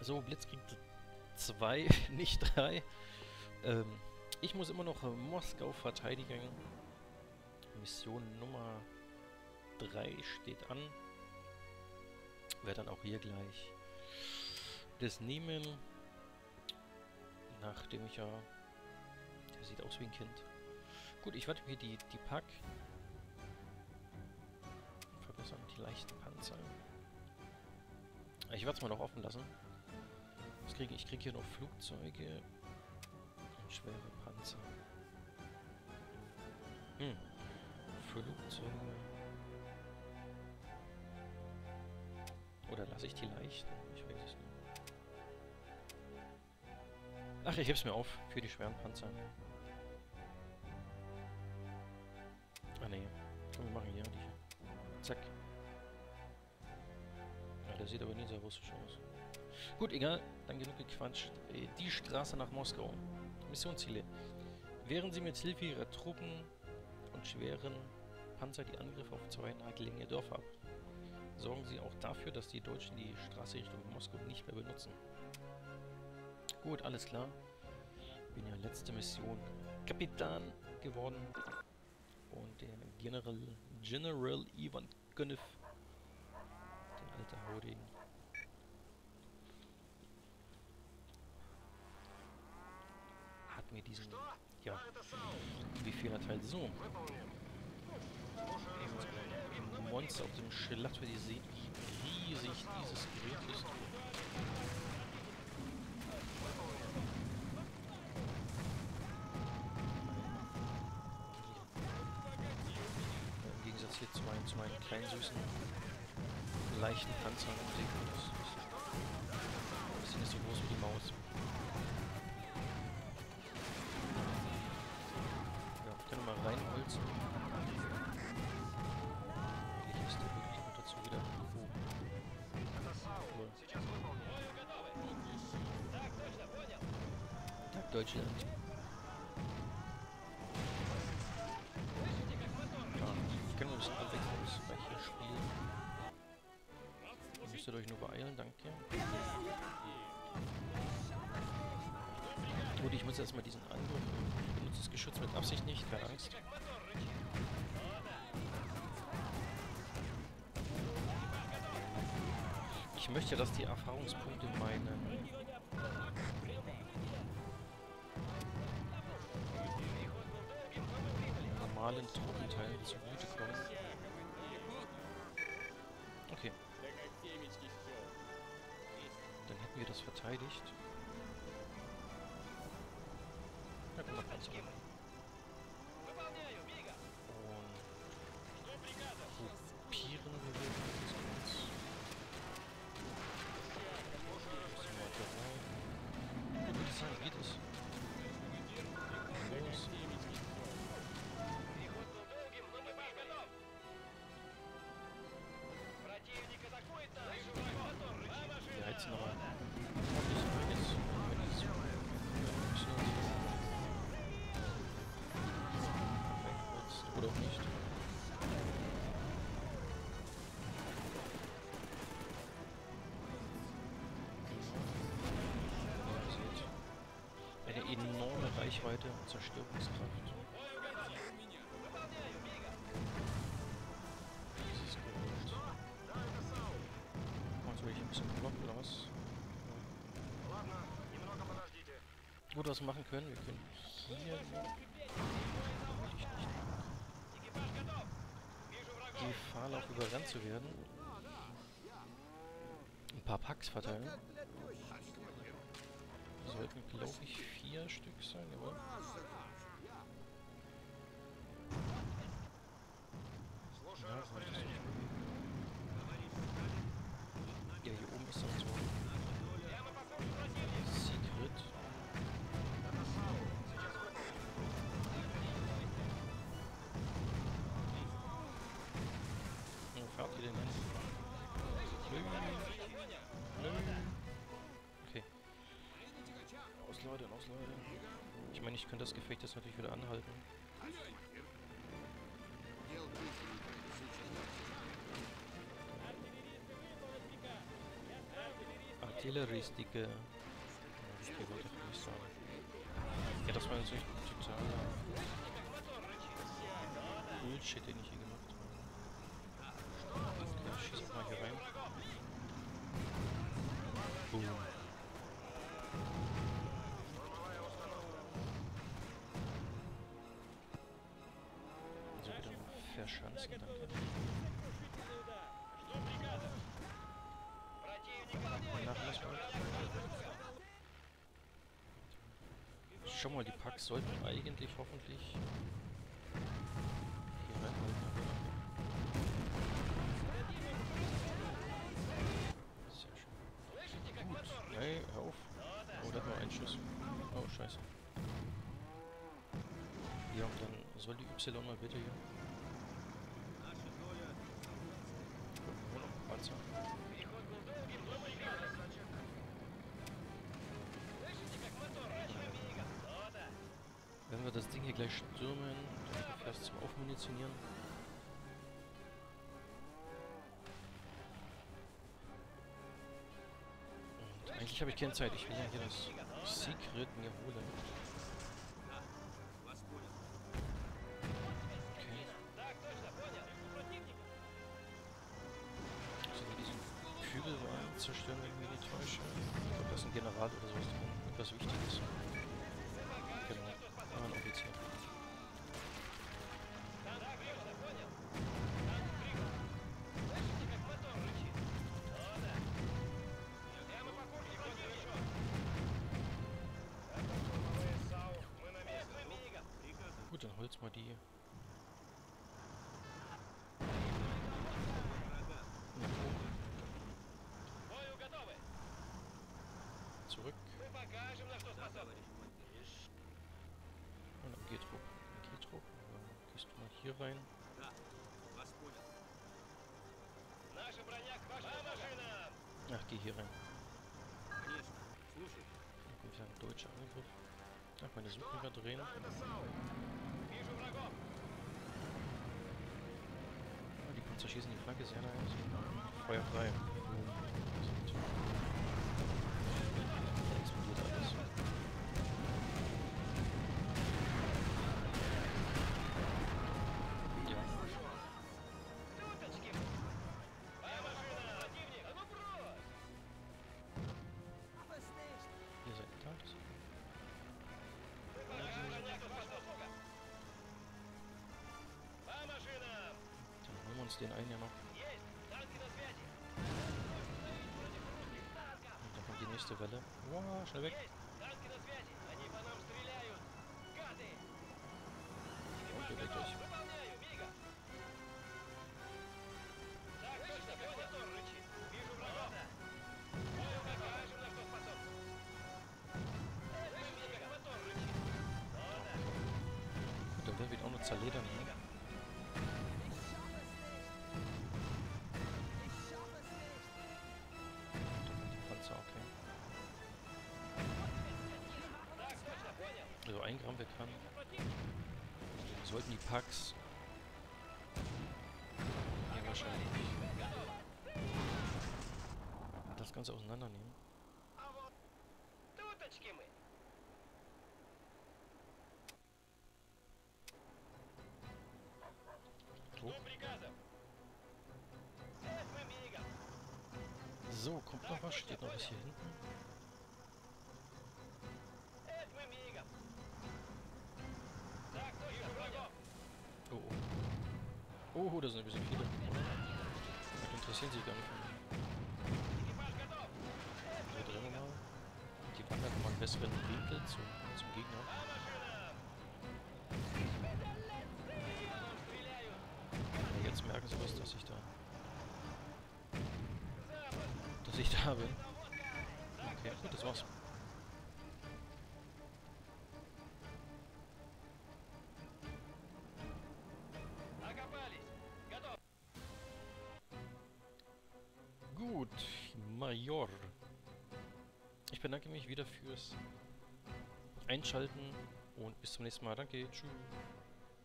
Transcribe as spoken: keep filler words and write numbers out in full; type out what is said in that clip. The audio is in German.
So, Blitzkrieg zwei, nicht drei. Ähm, ich muss immer noch äh, Moskau verteidigen. Mission Nummer drei steht an. Werde dann auch hier gleich das nehmen. Nachdem ich ja... Der sieht aus wie ein Kind. Gut, ich werde mir die, die Pack verbessern, die leichten Panzer. Ich werde es mal noch offen lassen. Ich kriege ich krieg hier noch Flugzeuge und schwere Panzer. Hm. Flugzeuge. Oder lasse ich die leichten? Ich weiß es nicht. Ach, ich heb's mir auf für die schweren Panzer. Ah ne, komm, wir machen hier die. Zack. Ja, der sieht aber nie sehr russisch aus. Gut, egal, dann genug gequatscht. Die Straße nach Moskau. Missionsziele. Wehren Sie mit Hilfe Ihrer Truppen und schweren Panzer die Angriffe auf zwei nahegelegene Dörfer ab. Sorgen Sie auch dafür, dass die Deutschen die Straße Richtung Moskau nicht mehr benutzen. Gut, alles klar. Bin ja letzte Mission Kapitän geworden. Und der General, General Ivan Könev, der alte Haudegen, hat mir diesen, ja, Befehl erteilt. So. Ein Monster auf dem Schlachtfeld. Ihr seht, wie riesig dieses Gerät ist. Im Gegensatz hier zu meinen, zu meinen kleinen, süßen, leichten Panzern. Das ist nicht so groß wie die Maus. Ja, ich kann mal reinholzen. Eigentlich ist der wirklich auch dazu wieder gehoben. Cool. Tag Deutschland. Ja, ich kann nur ein bisschen abwechslungsreich hier spielen. Ihr müsstet euch nur beeilen, danke. Gut, ich muss erstmal diesen Angriff. Ich benutze das Geschütz mit Absicht nicht, keine Angst. Ich möchte, dass die Erfahrungspunkte meinen normalen Truppenteilen zugutekommen. Okay. Dann hätten wir das verteidigt. Ja, gut, ganz gut. Und kopieren wir das ganz. Bisschen weiter rein. Wie würde ich sagen, geht es? Los. Wir heizen nochmal ordentlich einiges. Oder auch nicht. Eine enorme Reichweite und Zerstörungskraft. Dieses Gerät. Jetzt will ich ein bisschen blocken oder was? Gut, was wir machen können, wir können hier die Gefahr laufen, überrannt zu werden. Ein paar Packs verteilen. Sollten, glaube ich, vier Stück sein, jawohl. Ja, so ist ja, hier oben ist dann so Secret. Wo fährt ihr denn hin? Nö. Nö. Okay. Ausleute, Ausleute. Ich meine, ich könnte das Gefecht jetzt natürlich wieder anhalten. Artilleristische. Die wollte ich nicht sagen. Ja, das war natürlich totaler Bullshit, den ich hier gemacht habe. Okay, ich schieße mal hier rein. Boom. Also wieder noch verschanzen, danke. Schau mal, die Packs sollten eigentlich hoffentlich hier reinhalten. Sehr schön. Gut. Hey, hör auf. Oh, da hat noch einen Schuss. Oh, scheiße. Ja, und dann soll die Y mal bitte hier. Nur noch Panzer. Wenn wir das Ding hier gleich stürmen, dann fährst zum Aufmunitionieren. Und eigentlich habe ich keine Zeit. Ich will ja hier das Secret mir holen. Okay. Also wir diesen Kübelwagen zerstören, wenn ich mich nicht täusche. Ich glaube, da ist ein General oder sowas drin. Etwas Wichtiges. Genau. Ah, ein Offizier. Gut, dann holst mal die. Ja, zurück. Und am G-Trupp. G-Trupp. Gehst du mal hier rein. Ach, geh hier rein. Dann kommt wieder ein deutscher Angriff. Ach, meine Suche überdrehen. Ah, die Panzer schießen die Flanke sehr nice. Feuer frei. Boom. Da explodiert alles. Ihr seid intakt. Dann holen wir uns den einen ja noch. Und dann kommt die nächste Welle. Wow, schnell weg. Und wir weg durch. Gut, dann werden wir ihn auch noch zerledern hier. Also ein Gramm weg kann. Sollten die Packs ja wahrscheinlich das Ganze auseinandernehmen. Oh. So, kommt noch was? Steht noch was hier hinten? Oh, oh. Oh, da sind ein bisschen viele. Die interessieren sich gar nicht für mich. So, drehen wir mal. Die wandern mal einen besseren Winkel zum, zum Gegner. Ja, jetzt merken sie was, dass ich da... dass ich da bin. Okay, gut, das war's. Gut, Major. Ich bedanke mich wieder fürs Einschalten und bis zum nächsten Mal. Danke, tschüss.